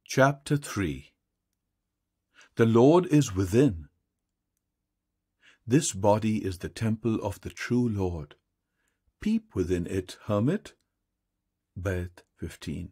Chapter 3. The Lord is within. This body is the temple of the true Lord. Peep within it, hermit. Bayat 15.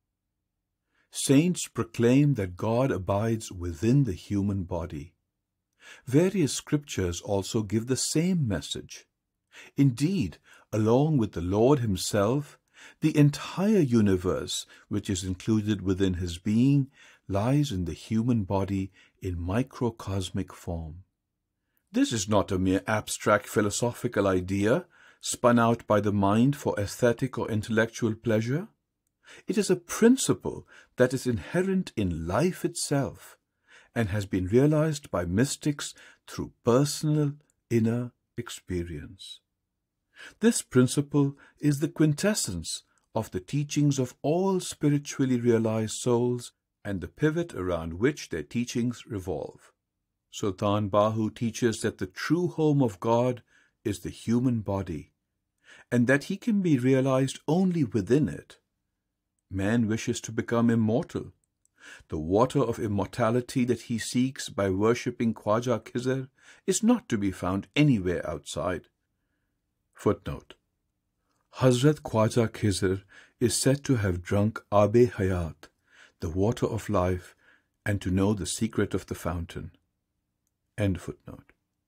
Saints proclaim that God abides within the human body. Various scriptures also give the same message. Indeed, along with the Lord himself, the entire universe, which is included within his being, lies in the human body in microcosmic form. This is not a mere abstract philosophical idea spun out by the mind for aesthetic or intellectual pleasure. It is a principle that is inherent in life itself and has been realized by mystics through personal inner experience. This principle is the quintessence of the teachings of all spiritually realized souls and the pivot around which their teachings revolve. Sultan Bahu teaches that the true home of God is the human body, and that he can be realized only within it. Man wishes to become immortal. The water of immortality that he seeks by worshipping Khwaja Khizr is not to be found anywhere outside. Footnote: Hazrat Khwaja Khizr is said to have drunk Ab-e-Hayat, the water of life, and to know the secret of the fountain. End footnote.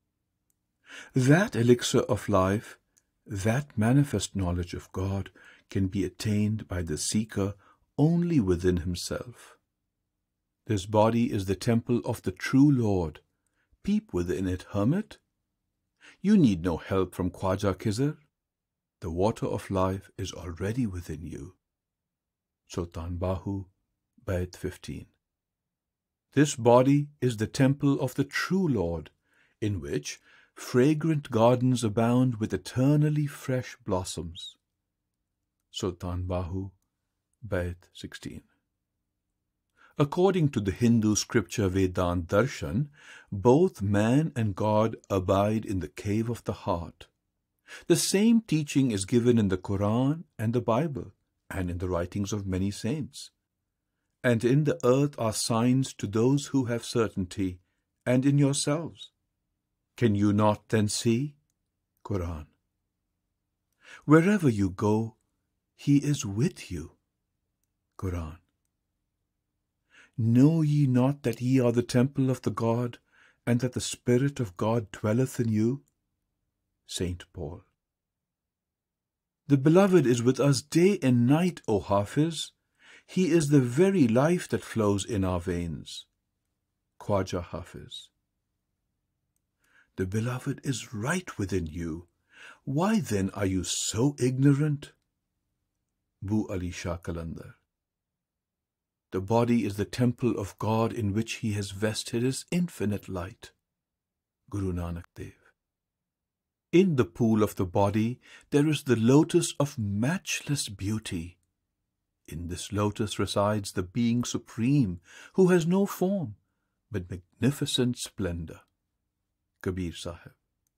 That elixir of life, that manifest knowledge of God, can be attained by the seeker only within himself. This body is the temple of the true Lord. Peep within it, hermit. You need no help from Khwaja Khizr. The water of life is already within you. Sultan Bahu, Bayat 15. This body is the temple of the true Lord, in which fragrant gardens abound with eternally fresh blossoms. Sultan Bahu, Bayat 16. According to the Hindu scripture Vedant Darshan, both man and God abide in the cave of the heart. The same teaching is given in the Quran and the Bible, and in the writings of many saints. And in the earth are signs to those who have certainty, and in yourselves. Can you not then see? Quran. Wherever you go, he is with you. Quran. Know ye not that ye are the temple of the God, and that the Spirit of God dwelleth in you? Saint Paul. The Beloved is with us day and night, O Hafiz. He is the very life that flows in our veins. Khwaja Hafiz. The Beloved is right within you. Why then are you so ignorant? Bulleh Shah Qalandar. The body is the temple of God in which he has vested his infinite light. Guru Nanak Dev. In the pool of the body there is the lotus of matchless beauty. In this lotus resides the Being Supreme, who has no form, but magnificent splendor. Kabir Sahib.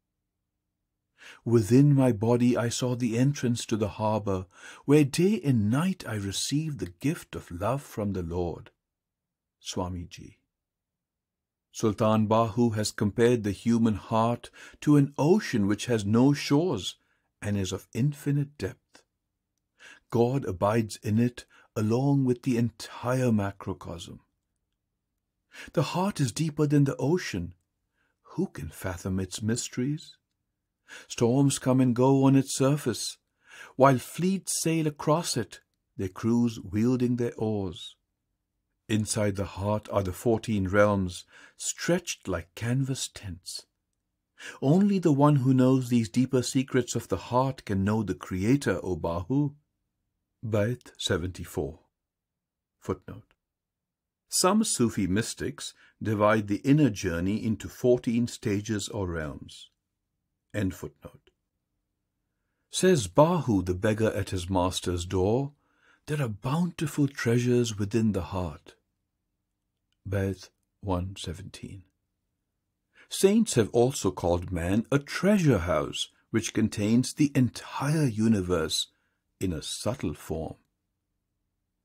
Within my body I saw the entrance to the harbour, where day and night I received the gift of love from the Lord. Soami Ji. Sultan Bahu has compared the human heart to an ocean which has no shores and is of infinite depth. God abides in it along with the entire macrocosm. The heart is deeper than the ocean. Who can fathom its mysteries? Storms come and go on its surface, while fleets sail across it, their crews wielding their oars. Inside the heart are the 14 realms, stretched like canvas tents. Only the one who knows these deeper secrets of the heart can know the Creator, O Bahu. Bayat 74. Footnote. Some Sufi mystics divide the inner journey into 14 stages or realms. End footnote. Says Bahu, the beggar at his master's door, there are bountiful treasures within the heart. Bayat 117. Saints have also called man a treasure house, which contains the entire universe in a subtle form.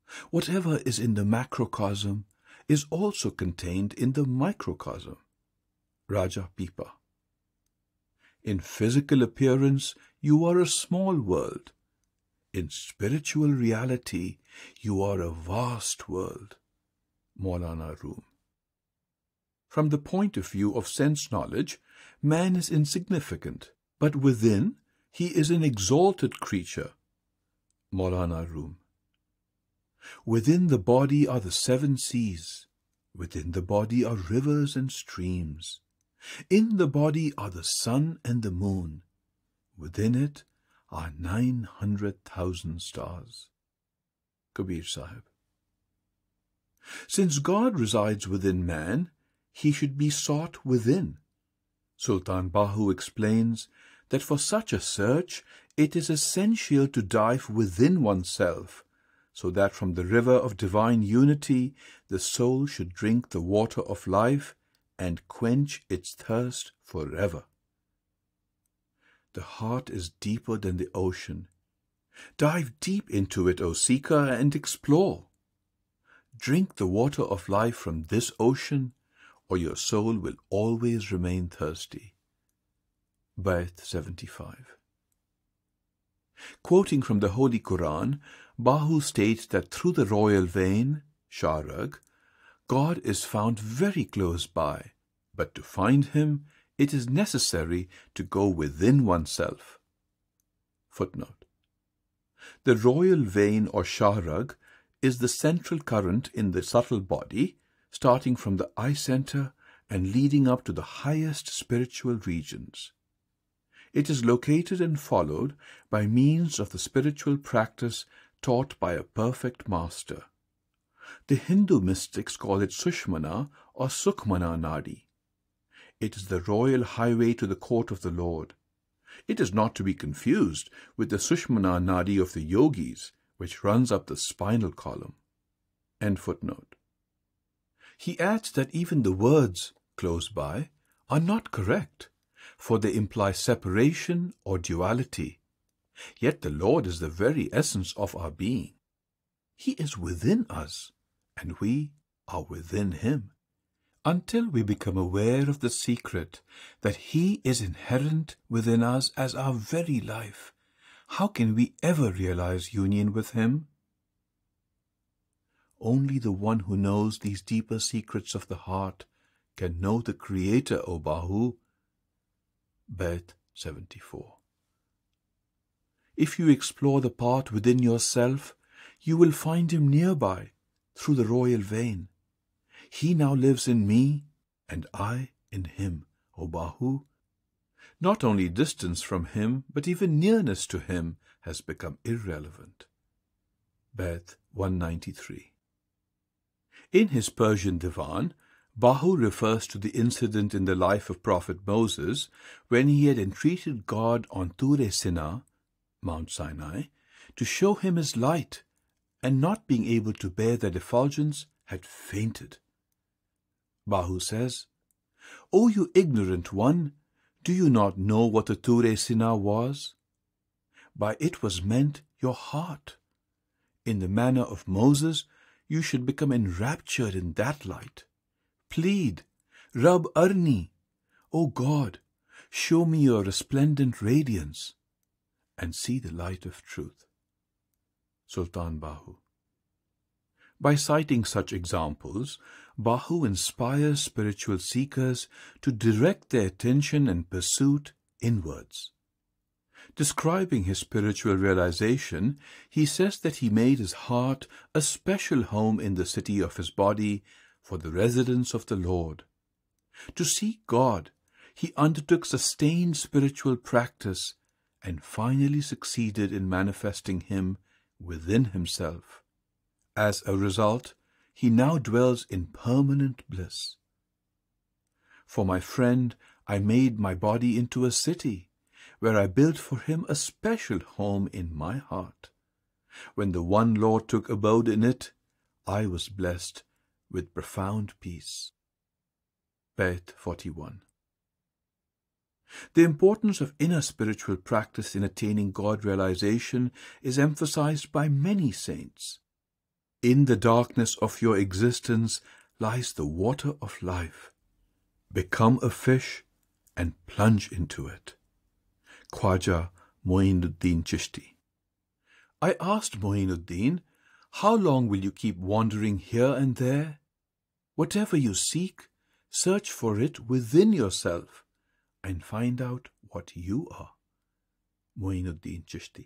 Whatever is in the macrocosm is also contained in the microcosm. Raja Pipa. In physical appearance, you are a small world. In spiritual reality, you are a vast world. Maulana Room. From the point of view of sense knowledge, man is insignificant, but within, he is an exalted creature. Maulana Room. Within the body are the 7 seas. Within the body are rivers and streams. In the body are the sun and the moon. Within it are 900,000 stars. Kabir Sahib. Since God resides within man, he should be sought within. Sultan Bahu explains that for such a search, it is essential to dive within oneself, so that from the river of divine unity, the soul should drink the water of life and quench its thirst forever. The heart is deeper than the ocean. Dive deep into it, O seeker, and explore. Drink the water of life from this ocean, or your soul will always remain thirsty. Bayat 75. Quoting from the Holy Quran, Bahu states that through the royal vein, Sharag, God is found very close by, but to find him, it is necessary to go within oneself. Footnote. The royal vein or Sharag is the central current in the subtle body, starting from the eye center and leading up to the highest spiritual regions. It is located and followed by means of the spiritual practice taught by a perfect master. The Hindu mystics call it Sushmana or Sukhmana Nadi. It is the royal highway to the court of the Lord. It is not to be confused with the Sushmana Nadi of the yogis, which runs up the spinal column. End footnote. He adds that even the words, close by, are not correct, for they imply separation or duality. Yet the Lord is the very essence of our being. He is within us, and we are within him. Until we become aware of the secret that he is inherent within us as our very life, how can we ever realize union with him? Only the one who knows these deeper secrets of the heart can know the Creator, O Bahu. Bayat 74. If you explore the part within yourself, you will find him nearby through the royal vein. He now lives in me, and I in him, O Bahu. Not only distance from him, but even nearness to him has become irrelevant. Bayat 193. In his Persian Divan, Bahu refers to the incident in the life of Prophet Moses when he had entreated God on Tur Sina, Mount Sinai, to show him his light, and not being able to bear that effulgence, had fainted. Bahu says, O you ignorant one, do you not know what the Tur Sina was? By it was meant your heart. In the manner of Moses, you should become enraptured in that light. Plead, Rab Arni, O God, show me your resplendent radiance, and see the light of truth. Sultan Bahu. By citing such examples, Bahu inspires spiritual seekers to direct their attention and pursuit inwards. Describing his spiritual realization, he says that he made his heart a special home in the city of his body for the residence of the Lord. To seek God, he undertook sustained spiritual practice and finally succeeded in manifesting him within himself. As a result, he now dwells in permanent bliss. For my friend, I made my body into a city, where I built for him a special home in my heart. When the one Lord took abode in it, I was blessed with profound peace. Bayat 41. The importance of inner spiritual practice in attaining God realization is emphasized by many saints. In the darkness of your existence lies the water of life. Become a fish and plunge into it. Khwaja Moinuddin Chishti. I asked Moinuddin, how long will you keep wandering here and there? Whatever you seek, search for it within yourself and find out what you are. Moinuddin Chishti.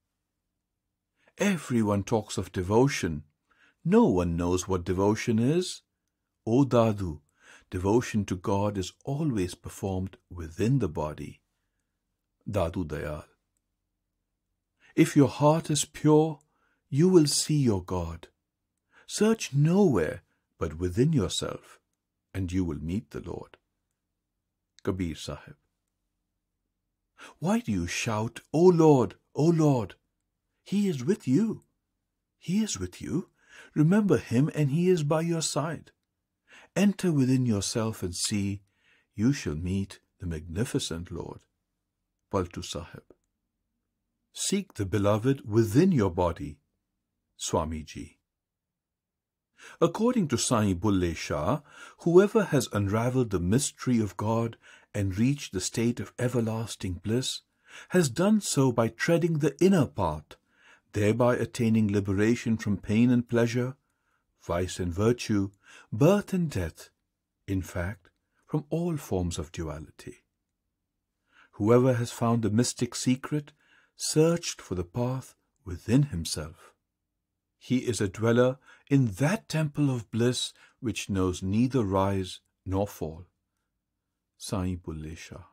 Everyone talks of devotion. No one knows what devotion is. O Dadu, devotion to God is always performed within the body. Dadu Dayal. If your heart is pure, you will see your God. Search nowhere but within yourself, and you will meet the Lord. Kabir Sahib. Why do you shout, O Lord, O Lord? He is with you. He is with you. Remember him, and he is by your side. Enter within yourself and see, you shall meet the magnificent Lord. Paltu Sahib. Seek the beloved within your body. Swamiji. According to Sai Bulleh Shah, whoever has unraveled the mystery of God and reached the state of everlasting bliss has done so by treading the inner path, thereby attaining liberation from pain and pleasure, vice and virtue, birth and death, in fact, from all forms of duality. Whoever has found the mystic secret searched for the path within himself. He is a dweller in that temple of bliss which knows neither rise nor fall. Sai Bulleh Shah.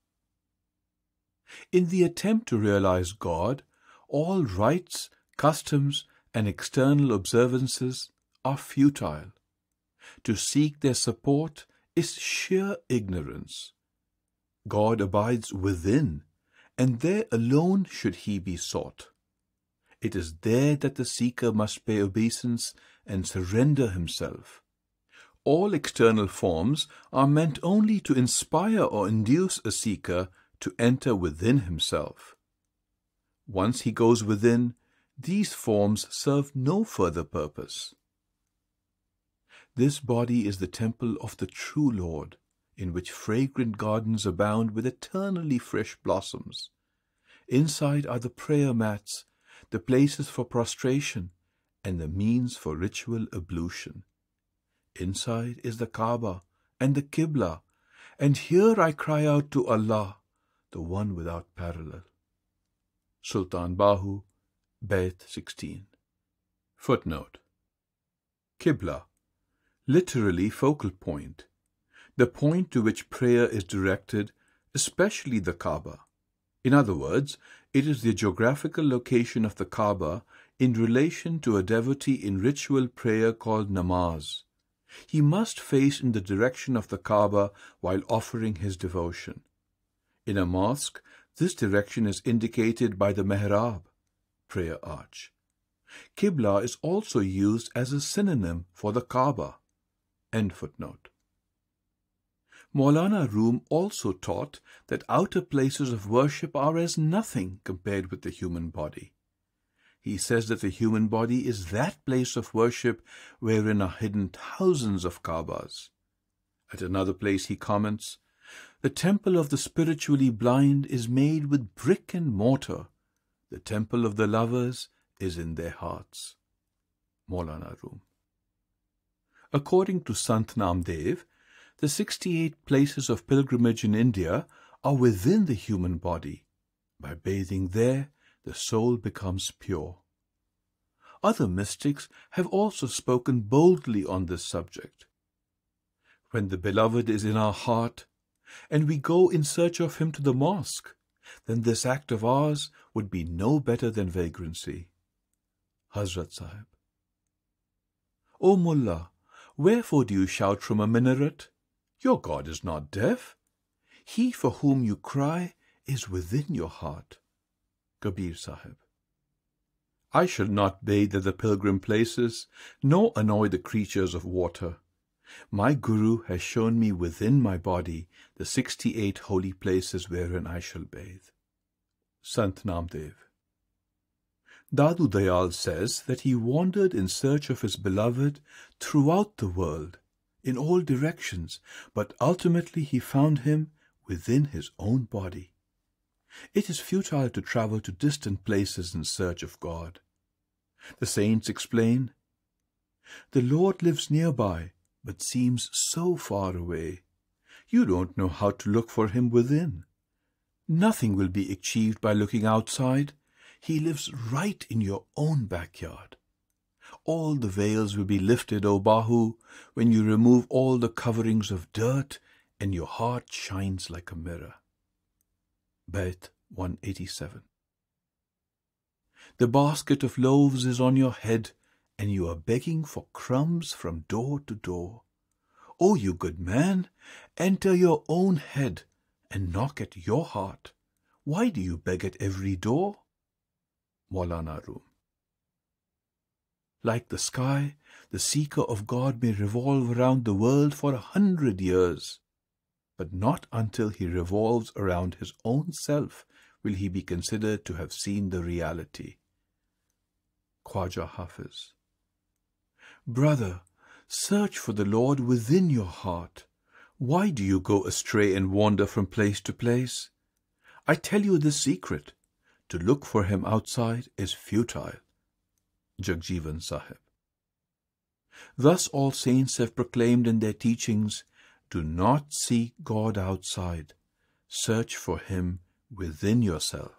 In the attempt to realize God, all rites, customs, and external observances are futile. To seek their support is sheer ignorance. God abides within, and there alone should he be sought. It is there that the seeker must pay obeisance and surrender himself. All external forms are meant only to inspire or induce a seeker to enter within himself. Once he goes within, these forms serve no further purpose. This body is the temple of the true Lord, in which fragrant gardens abound with eternally fresh blossoms. Inside are the prayer mats, the places for prostration, and the means for ritual ablution. Inside is the Kaaba and the Qibla, and here I cry out to Allah, the one without parallel. Sultan Bahu, Bayt 16. Footnote. Qibla, literally focal point, the point to which prayer is directed, especially the Kaaba. In other words, it is the geographical location of the Kaaba in relation to a devotee in ritual prayer called namaz. He must face in the direction of the Kaaba while offering his devotion. In a mosque, this direction is indicated by the mihrab, prayer arch. Qibla is also used as a synonym for the Kaaba. End footnote. Maulana Rum also taught that outer places of worship are as nothing compared with the human body. He says that the human body is that place of worship wherein are hidden thousands of Kaabas. At another place he comments, the temple of the spiritually blind is made with brick and mortar. The temple of the lovers is in their hearts. Maulana Rum. According to Sant Namdev, the 68 places of pilgrimage in India are within the human body. By bathing there, the soul becomes pure. Other mystics have also spoken boldly on this subject. When the beloved is in our heart, and we go in search of him to the mosque, then this act of ours would be no better than vagrancy. Hazrat Sahib. O Mullah, wherefore do you shout from a minaret? Your God is not deaf. He for whom you cry is within your heart. Kabir Sahib. I shall not bathe at the pilgrim places, nor annoy the creatures of water. My Guru has shown me within my body the 68 holy places wherein I shall bathe. Sant Namdev. Dadu Dayal says that he wandered in search of his beloved throughout the world, in all directions, but ultimately he found him within his own body. It is futile to travel to distant places in search of God. The saints explain, "The Lord lives nearby, but seems so far away. You don't know how to look for him within. Nothing will be achieved by looking outside. He lives right in your own backyard. All the veils will be lifted, O Bahu, when you remove all the coverings of dirt and your heart shines like a mirror." Bayt 187. The basket of loaves is on your head, and you are begging for crumbs from door to door. O you good man, enter your own head and knock at your heart. Why do you beg at every door? Maulana Rum. Like the sky, the seeker of God may revolve around the world for 100 years, but not until he revolves around his own self will he be considered to have seen the reality. Khwaja Hafiz. Brother, search for the Lord within your heart. Why do you go astray and wander from place to place? I tell you the secret. To look for him outside is futile. Jagjivan Sahib. Thus all saints have proclaimed in their teachings, do not seek God outside. Search for him within yourself.